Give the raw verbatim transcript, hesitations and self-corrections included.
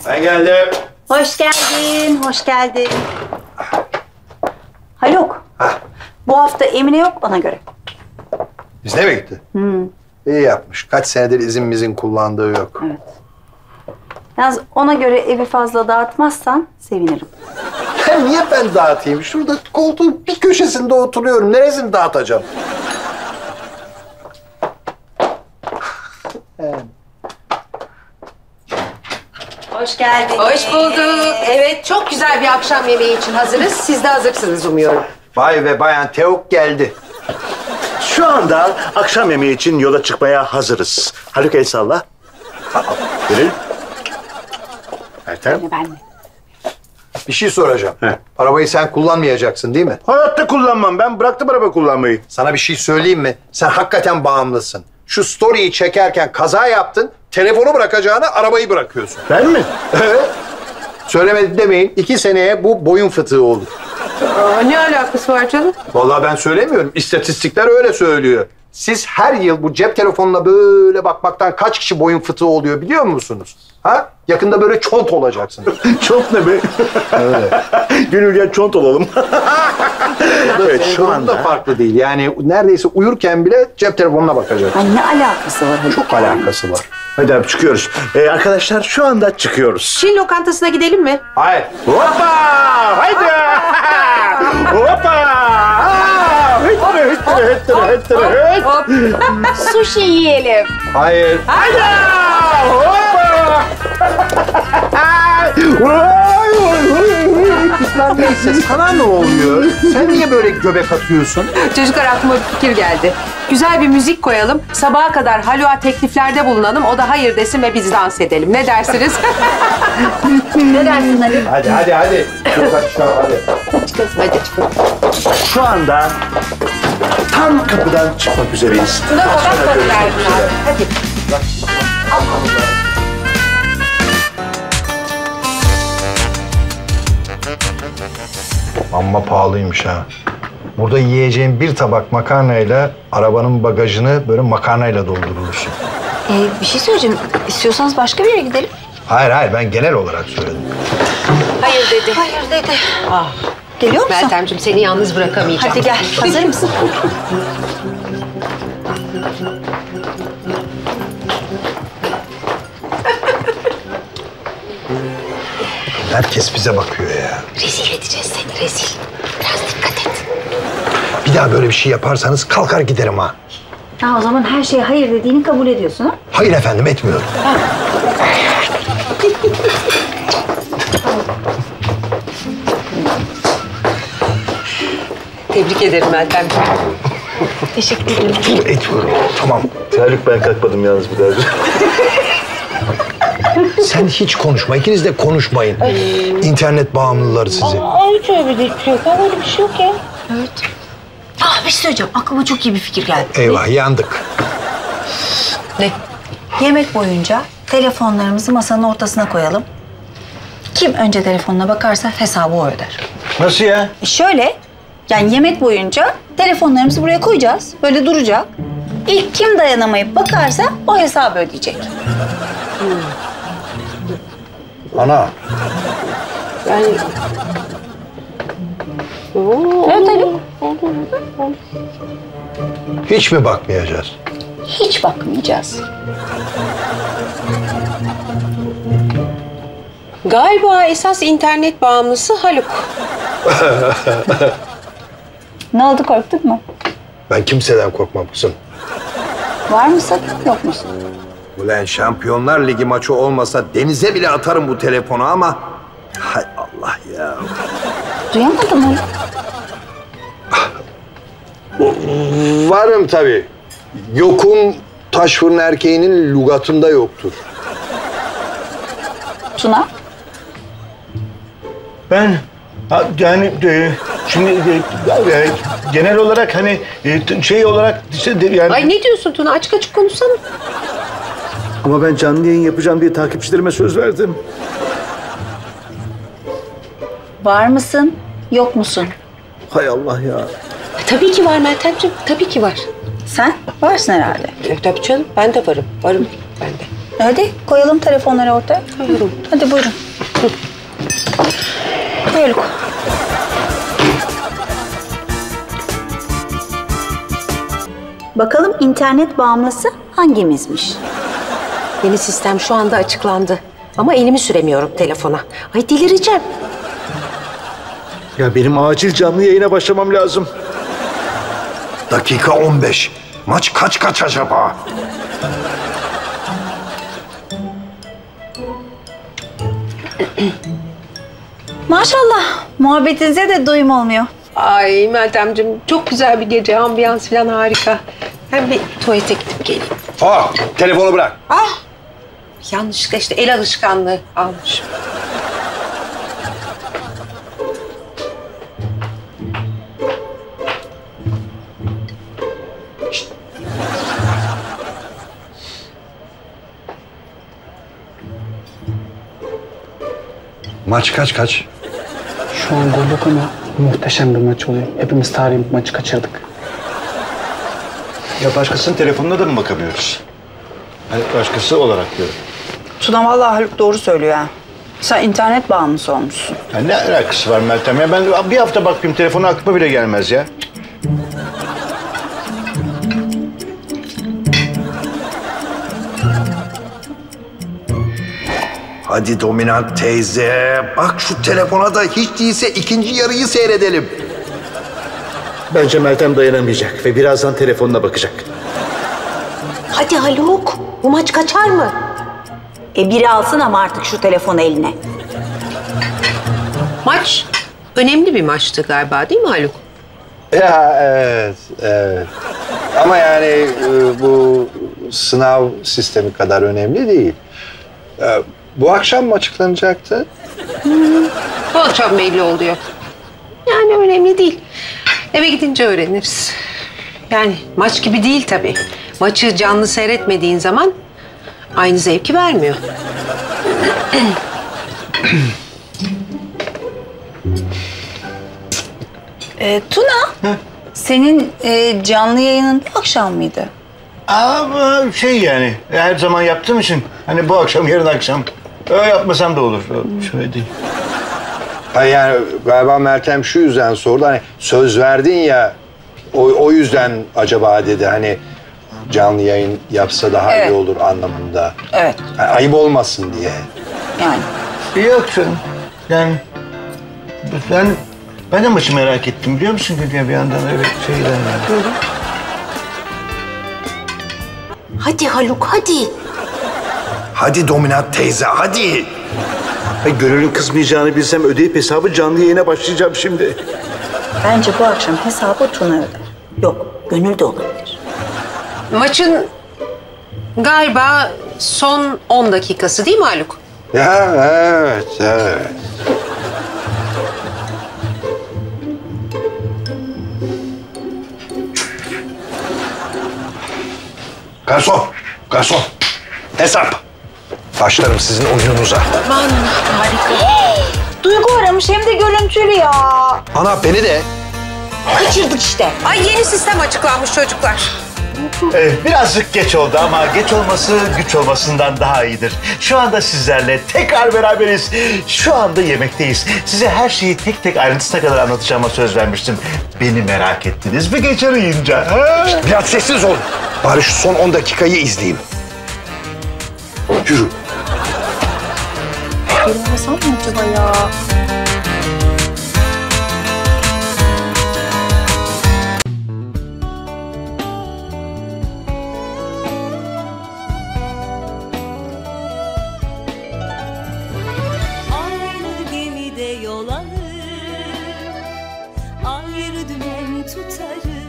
Ben geldim. Hoş geldin, hoş geldin. Haluk, Hah. bu hafta Emine yok ona göre. İzne mi gitti? Hmm. İyi yapmış. Kaç senedir izin kullandığı yok. Evet. Yalnız ona göre evi fazla dağıtmazsan sevinirim. Ya niye ben dağıtayım? Şurada koltuğun bir köşesinde oturuyorum. Neresini dağıtacağım? Hoş geldin. Hoş bulduk. Evet, çok güzel bir akşam yemeği için hazırız. Siz de hazırsınız umuyorum. Bay ve bayan Teok geldi. Şu anda akşam yemeği için yola çıkmaya hazırız. Haluk el salla. Verin. Ertem. Ben de. Bir şey soracağım. Heh. Arabayı sen kullanmayacaksın değil mi? Hayatta kullanmam. Ben bıraktım araba kullanmayı. Sana bir şey söyleyeyim mi? Sen hakikaten bağımlısın. Şu story'yi çekerken kaza yaptın. Telefonu bırakacağına arabayı bırakıyorsun. Ben mi? Evet. Söylemedi demeyin. İki seneye bu boyun fıtığı olur. Aa, ne alakası var canım? Vallahi ben söylemiyorum. İstatistikler öyle söylüyor. Siz her yıl bu cep telefonuna böyle bakmaktan kaç kişi boyun fıtığı oluyor biliyor musunuz? Ha? Yakında böyle çont olacaksınız. Çont ne be? Öyle. Gönül gel çont olalım. Evet, Senin şu durumun anda da farklı değil. Yani neredeyse uyurken bile cep telefonuna bakacak. Ay ne alakası var Haluk? Çok alakası var. Hadi abi çıkıyoruz. Ee, arkadaşlar şu anda çıkıyoruz. Çin lokantasına gidelim mi? Hayır. Hoppa! Haydi! Hoppa! Hıttırı hıttırı hıttırı hıttırı hıt. Hop. Sushi yiyelim. Hayır. Haydi! Hoppa! Vay, vay, vay. Lan neyse sana ne oluyor? Sen niye böyle göbek atıyorsun? Çocuklar aklıma bir fikir geldi. Güzel bir müzik koyalım. Sabaha kadar Haluk'a tekliflerde bulunalım. O da hayır desin ve biz dans edelim. Ne dersiniz? Ne dersin Haluk? Hadi hadi hadi. Yok hadi çıkalım hadi. Hadi. Şu anda tam kapıdan çıkmak üzereyiz. Buna babak tadı verdin abi. Hadi. Amma pahalıymış ha. Burada yiyeceğin bir tabak makarnayla arabanın bagajını böyle makarnayla doldurursun. Ee, bir şey söyleyeceğim. İstiyorsanız başka bir yere gidelim. Hayır hayır ben genel olarak söyledim. Hayır dedi. Hayır dedi. Ah. Geliyor musun? Meltemciğim seni yalnız bırakamayacağım. Hadi gel. Hazır mısın? Herkes bize bakıyor ya. Rezil edeceğiz seni rezil. Biraz dikkat et. Bir daha böyle bir şey yaparsanız kalkar giderim ha. Ha, o zaman her şeye hayır dediğini kabul ediyorsun ha? Hayır efendim etmiyorum. Tebrik ederim Meltemciğim. Teşekkür ederim. Dur etmiyorum. Tamam. Haluk ben kalkmadım yalnız bir daha. Sen hiç konuşma. İkiniz de konuşmayın. İnternet bağımlıları sizi. Aa, hiç öyle bir şey yok. Öyle bir şey yok ya. Evet. Aa, bir şey söyleyeceğim. Aklıma çok iyi bir fikir geldi. Eyvah yandık. Ne? Yemek boyunca telefonlarımızı masanın ortasına koyalım. Kim önce telefonuna bakarsa hesabı o öder. Nasıl ya? E şöyle, yani yemek boyunca telefonlarımızı buraya koyacağız. Böyle duracak. İlk kim dayanamayıp bakarsa o hesabı ödeyecek. Ana. Yani... Evet Haluk. Hiç mi bakmayacağız? Hiç bakmayacağız. Galiba esas internet bağımlısı Haluk. Ne oldu, korktun mu? Ben kimseden korkmam kızım. Var mısın, yok musun? Ulan Şampiyonlar Ligi maçı olmasa denize bile atarım bu telefonu ama... Hay Allah ya. Duyamadım Haluk. Varım tabii. Yokum taş fırın erkeğinin lügatında yoktur. Tuna? Ben ha, yani e, şimdi e, e, genel olarak hani e, şey olarak işte de- yani Ay ne diyorsun Tuna? Açık açık konuşsana. ama ben canlı yayın yapacağım diye takipçilerime söz verdim. Var mısın, yok musun? Hay Allah ya. Tabii ki var Meltemciğim. Tabii ki var. Sen varsın herhalde. E, tabii canım. Ben de varım. Varım ben de. Hadi koyalım telefonları ortaya. Buyurun. Hadi buyurun. Böyle koy. Bakalım internet bağımlısı hangimizmiş? Yeni sistem şu anda açıklandı. Ama elimi süremiyorum telefona. Ay delireceğim. Ya benim acil canlı yayına başlamam lazım. Dakika on beş. Maç kaç kaç acaba? Maşallah muhabbetinize de doyum olmuyor. Ay Meltemciğim çok güzel bir gece. Ambiyans falan harika. Ben bir tuvalete gidip geleyim. Aa, telefonu bırak. Ah! Yanlışlıkla işte el alışkanlığı almışım. Maç kaç kaç? Şu an gol yok ama muhteşem bir maç oluyor. Hepimiz tarihi bir maçı kaçırdık. Ya başkasının telefonuna da mı bakamıyoruz? Hani başkası olarak diyorum. Tuna vallahi Haluk doğru söylüyor ha. Sen internet bağımlısı olmuşsun. Ya ne alakası var Meltem ya? Ben bir hafta bakayım telefona aklıma bile gelmez ya. Hadi dominant teyze. Bak şu telefona da hiç değilse ikinci yarıyı seyredelim. Bence Meltem dayanamayacak ve birazdan telefonuna bakacak. Hadi Haluk. Bu maç kaçar mı? E biri alsın ama artık şu telefonu eline. Maç önemli bir maçtı galiba değil mi Haluk? Ya evet, evet. Ama yani e, bu sınav sistemi kadar önemli değil. E, bu akşam mı açıklanacaktı? Bu akşam belli oluyor. Yani önemli değil. Eve gidince öğreniriz. Yani maç gibi değil tabii. Maçı canlı seyretmediğin zaman aynı zevki vermiyor. E, Tuna, senin e, canlı yayının bu akşam mıydı? Ama şey yani her zaman yaptığım için hani bu akşam yarın akşam öyle yapmasam da olur. Şöyle değil. Hayır yani galiba Meltem şu yüzden sordu. Hani söz verdin ya o, o yüzden acaba dedi hani canlı yayın yapsa daha Evet. iyi olur anlamında. Evet. Yani ayıp olmasın diye. Yani. Yok canım. Yani ben ben de maçı merak ettim biliyor musun Gülya bir yandan evet şeyden yani. Hadi Haluk hadi. Hadi dominant teyze hadi. Ay, Gönül'ün kızmayacağını bilsem ödeyip hesabı canlı yayına başlayacağım şimdi. Bence bu akşam hesabı Tuna öder. Yok, Gönül de olabilir. Maçın galiba son on dakikası değil mi Haluk? Ya evet evet. Garson, garson. Hesap. Başlarım sizin oyununuza. Aman harika. Duygu aramış hem de görüntülü ya. Ana beni de. Kaçırdık işte. Ay yeni sistem açıklanmış çocuklar. Evet, birazcık geç oldu ama geç olması güç olmasından daha iyidir. Şu anda sizlerle tekrar beraberiz. Şu anda yemekteyiz. Size her şeyi tek tek ayrıntısına kadar anlatacağıma söz vermiştim. Beni merak ettiniz mi gece arayınca? Ha? Biraz sessiz olun. Bari şu son on dakikayı izleyeyim. Yürü. Bilmesem mi acaba ya? Aynı gemide yol alır, ayrı dümen tutarız.